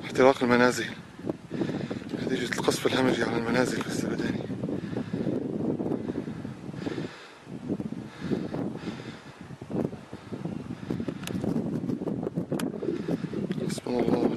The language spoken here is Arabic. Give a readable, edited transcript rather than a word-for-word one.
احتراق المنازل، نتيجة القصف الهمجي على المنازل في السبداني. حسبنا الله